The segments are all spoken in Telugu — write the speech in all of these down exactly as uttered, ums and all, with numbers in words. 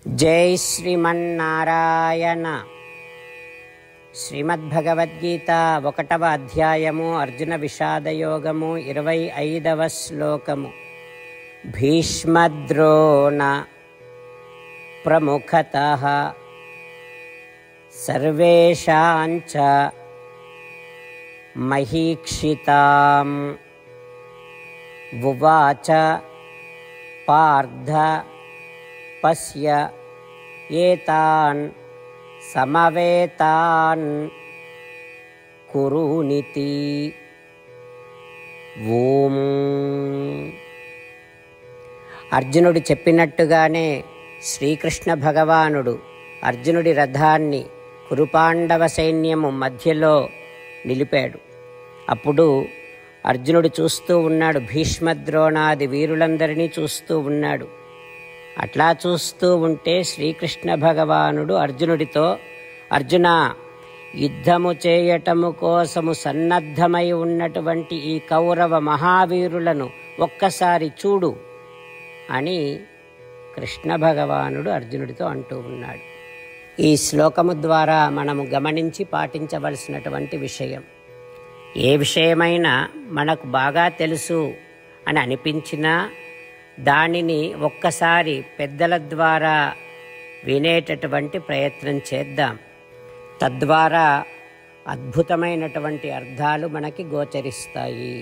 జై శ్రీమన్నారాయణ. శ్రీమద్భగవద్గీత ఒకటవ అధ్యాయము అర్జున విషాదయోగము ఇరవై ఐదవ శ్లోకము. భీష్మద్రోణ ప్రముఖతః సర్వేషాంచ మహీక్షితాం ఉవాచ పార్థ పశ్య ఏతాన్ సమవేతాన్ కురునితి. ఓం. అర్జునుడు చెప్పినట్టుగానే శ్రీకృష్ణ భగవానుడు అర్జునుడి రథాన్ని కురుపాండవ సైన్యము మధ్యలో నిలిపాడు. అప్పుడు అర్జునుడు చూస్తూ ఉన్నాడు, భీష్మద్రోణాది వీరులందరినీ చూస్తూ ఉన్నాడు. అట్లా చూస్తూ ఉంటే శ్రీకృష్ణ భగవానుడు అర్జునుడితో, అర్జున, యుద్ధము చేయటము కోసము సన్నద్ధమై ఉన్నటువంటి ఈ కౌరవ మహావీరులను ఒక్కసారి చూడు అని కృష్ణ భగవానుడు అర్జునుడితో అంటూ ఉన్నాడు. ఈ శ్లోకము ద్వారా మనము గమనించి పాటించవలసినటువంటి విషయం, ఏ విషయమైనా మనకు బాగా తెలుసు అని అనిపించినా దానిని ఒక్కసారి పెద్దల ద్వారా వినేటటువంటి ప్రయత్నం చేద్దాం. తద్వారా అద్భుతమైనటువంటి అర్థాలు మనకి గోచరిస్తాయి.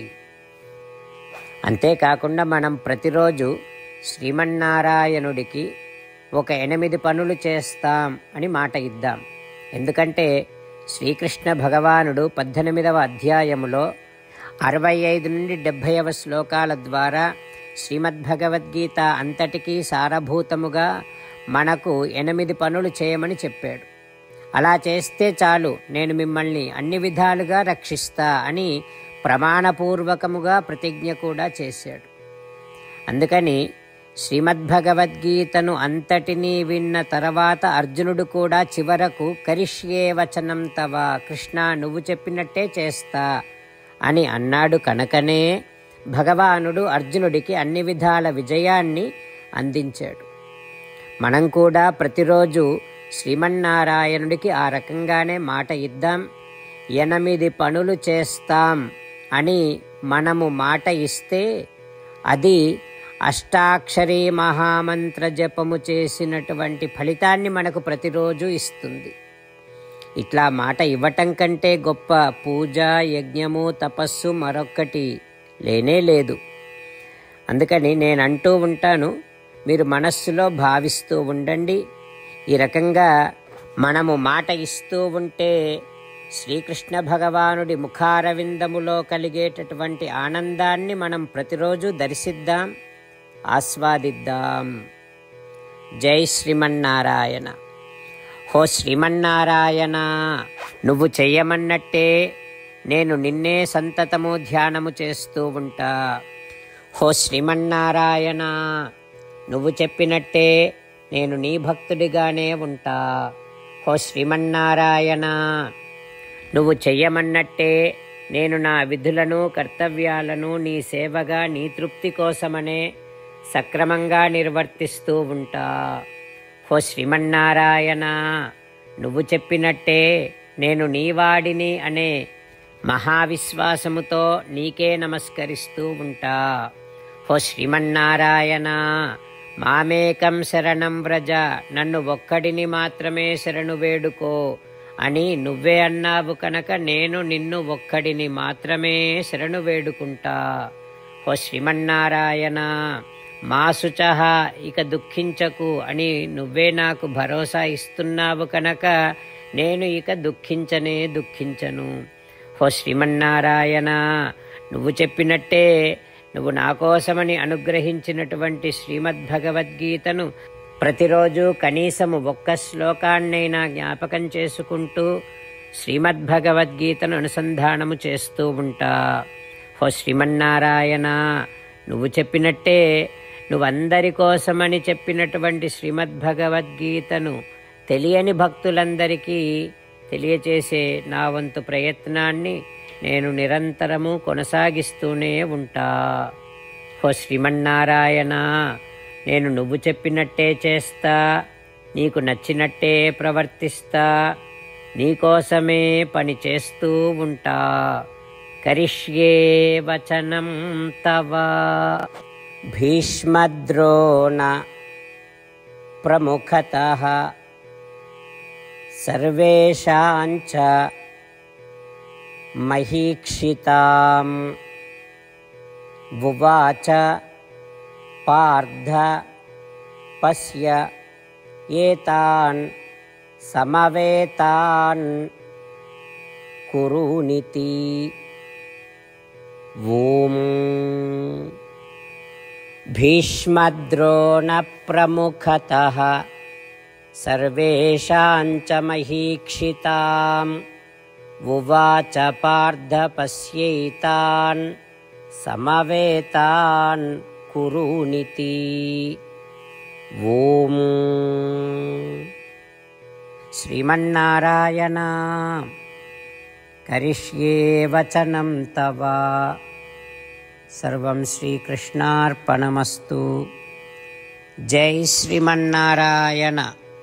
అంతేకాకుండా మనం ప్రతిరోజు శ్రీమన్నారాయణుడికి ఒక ఎనిమిది పనులు చేస్తాం అని మాట ఇద్దాం. ఎందుకంటే శ్రీకృష్ణ భగవానుడు పద్దెనిమిదవ అధ్యాయములో అరవై ఐదు నుండి డెబ్భైవ శ్లోకాల ద్వారా శ్రీమద్భగవద్గీత అంతటికీ సారభూతముగా మనకు ఎనిమిది పనులు చేయమని చెప్పాడు. అలా చేస్తే చాలు, నేను మిమ్మల్ని అన్ని విధాలుగా రక్షిస్తా అని ప్రమాణపూర్వకముగా ప్రతిజ్ఞ కూడా చేశాడు. అందుకని శ్రీమద్భగవద్గీతను అంతటినీ విన్న తర్వాత అర్జునుడు కూడా చివరకు కరిష్యే వచనం తవ, కృష్ణ నువ్వు చెప్పినట్టే చేస్తా అని అన్నాడు. కనుకనే భగవానుడు అర్జునుడికి అన్ని విధాల విజయాన్ని అందించాడు. మనం కూడా ప్రతిరోజు శ్రీమన్నారాయణుడికి ఆ రకంగానే మాట ఇద్దాం. ఎనిమిది పనులు చేస్తాం అని మనము మాట ఇస్తే అది అష్టాక్షరీ మహామంత్ర జపము చేసినటువంటి ఫలితాన్ని మనకు ప్రతిరోజు ఇస్తుంది. ఇట్లా మాట ఇవ్వటం కంటే గొప్ప పూజ, యజ్ఞము, తపస్సు మరొక్కటి లేనే లేదు. అందుకని నేను అంటూ ఉంటాను, మీరు మనస్సులో భావిస్తూ ఉండండి. ఈ రకంగా మనము మాట ఇస్తూ ఉంటే శ్రీకృష్ణ భగవానుడి ముఖారవిందములో కలిగేటటువంటి ఆనందాన్ని మనం ప్రతిరోజు దర్శిద్దాం, ఆస్వాదిద్దాం. జై శ్రీమన్నారాయణ. హో శ్రీమన్నారాయణ, నువ్వు చెయ్యమన్నట్టే నేను నిన్నే సంతతము ధ్యానము చేస్తూ ఉంటా. హో శ్రీమన్నారాయణ, నువ్వు చెప్పినట్టే నేను నీ భక్తుడిగానే ఉంటా. హో శ్రీమన్నారాయణ, నువ్వు చెయ్యమన్నట్టే నేను నా విధులను కర్తవ్యాలను నీ సేవగా నీ తృప్తి కోసమనే సక్రమంగా నిర్వర్తిస్తూ ఉంటా. హో శ్రీమన్నారాయణ, నువ్వు చెప్పినట్టే నేను నీవాడిని అనే మహావిశ్వాసముతో నీకే నమస్కరిస్తూ ఉంటా. హో శ్రీమన్నారాయణ, మామేకం శరణం వ్రజ, నన్ను ఒక్కడిని మాత్రమే శరణు వేడుకో అని నువ్వే అన్నావు కనుక నేను నిన్ను ఒక్కడిని మాత్రమే శరణు వేడుకుంటా. హో శ్రీమన్నారాయణ, మా శుచః, ఇక దుఃఖించకు అని నువ్వే నాకు భరోసా ఇస్తున్నావు కనుక నేను ఇక దుఃఖించనే దుఃఖించను. హో శ్రీమన్నారాయణ, నువ్వు చెప్పినట్టే నువ్వు నా కోసమని అనుగ్రహించినటువంటి శ్రీమద్భగవద్గీతను ప్రతిరోజు కనీసము ఒక్క శ్లోకాన్నైనా జ్ఞాపకం చేసుకుంటూ శ్రీమద్భగవద్గీతను అనుసంధానము చేస్తూ ఉంటా. హో శ్రీమన్నారాయణ, నువ్వు చెప్పినట్టే నువ్వందరి కోసమని చెప్పినటువంటి శ్రీమద్భగవద్గీతను తెలియని భక్తులందరికీ తెలియచేసే నా వంతు ప్రయత్నాన్ని నేను నిరంతరము కొనసాగిస్తూనే ఉంటా. హో శ్రీమన్నారాయణ, నేను నువ్వు చెప్పినట్టే చేస్తా, నీకు నచ్చినట్టే ప్రవర్తిస్తా, నీకోసమే పని చేస్తూ ఉంటా. కరిష్యే వచనం తవ. భీష్మద్రోణ ప్రముఖతః సర్వేషాంచ మహీక్షితాం ఉవాచ పార్థ పశ్య ఏతాన్ సమవేతాన్ కురునితి. ఓం భీష్మద్రోణ ప్రముఖతః సర్వేషాంచ మహీక్షితాం ఉవాచ పార్థ పశ్యైతాన్ సమవేతాన్ కురునితి. ఓం శ్రీమన్నారాయణ. కరిష్యే వచనం తవ. సర్వం శ్రీకృష్ణార్పణమస్తు. జై శ్రీమన్నారాయణ.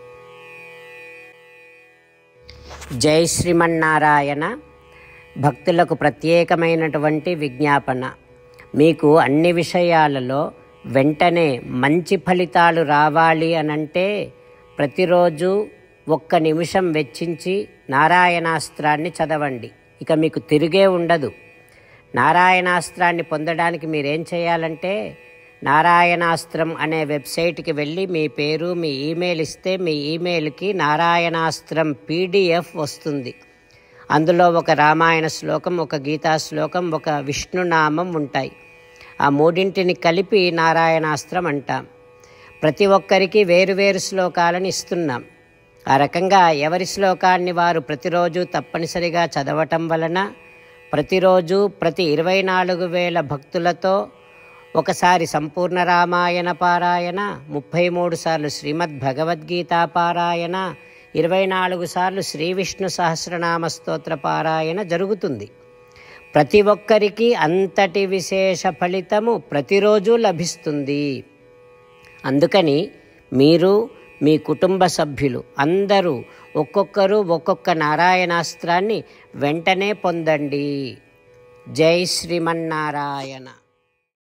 జై శ్రీమన్నారాయణ. భక్తులకు ప్రత్యేకమైనటువంటి విజ్ఞాపన. మీకు అన్ని విషయాలలో వెంటనే మంచి ఫలితాలు రావాలి అనంటే ప్రతిరోజు ఒక్క నిమిషం వెచ్చించి నారాయణాస్త్రాన్ని చదవండి. ఇక మీకు తిరిగే ఉండదు. నారాయణాస్త్రాన్ని పొందడానికి మీరేం చేయాలంటే నారాయణాస్త్రం అనే వెబ్సైట్కి వెళ్ళి మీ పేరు మీ ఈమెయిల్ ఇస్తే మీ ఈమెయిల్కి నారాయణాస్త్రం పీడిఎఫ్ వస్తుంది. అందులో ఒక రామాయణ శ్లోకం, ఒక గీతా శ్లోకం, ఒక విష్ణునామం ఉంటాయి. ఆ మూడింటిని కలిపి నారాయణాస్త్రం అంటాం. ప్రతి ఒక్కరికి వేరువేరు శ్లోకాలను ఇస్తున్నాం. ఆ రకంగా ఎవరి శ్లోకాన్ని వారు ప్రతిరోజు తప్పనిసరిగా చదవటం వలన ప్రతిరోజు ప్రతి ఇరవై నాలుగు వేల భక్తులతో ఒకసారి సంపూర్ణ రామాయణ పారాయణ, ముప్పై మూడు సార్లు శ్రీమద్ భగవద్గీత పారాయణ, ఇరవై నాలుగు సార్లు శ్రీ విష్ణు సహస్రనామ స్తోత్ర పారాయణ జరుగుతుంది. ప్రతి ఒక్కరికి అంతటి విశేష ఫలితము ప్రతిరోజు లభిస్తుంది. అందుకని మీరు మీ కుటుంబ సభ్యులు అందరూ ఒక్కొక్కరు ఒక్కొక్క నారాయణాస్త్రాన్ని వెంటనే పొందండి. జై శ్రీమన్నారాయణ.